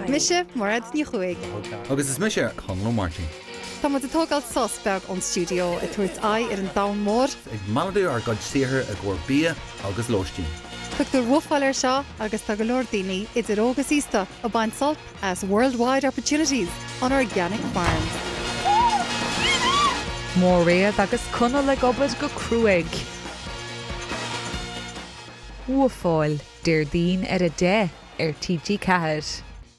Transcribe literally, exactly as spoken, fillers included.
Mise Mairéad ní chuig. Agus is mise Conall Martin. Tá mu atógáil sosbeag ón studio a tuairt aghaidh ar an dam mór. Ag maladú ar gcuid saothar a gcóir bia agus lóistín. Tugtar Wwoofáil ar seo agus tá go leor daoine idir ógus ísta a baint salt as worldwide opportunities on organic farms. Mairéad agus Conall le gobad go cruig. Wwoofáil, Déardaoin ar a dé ar T G céad.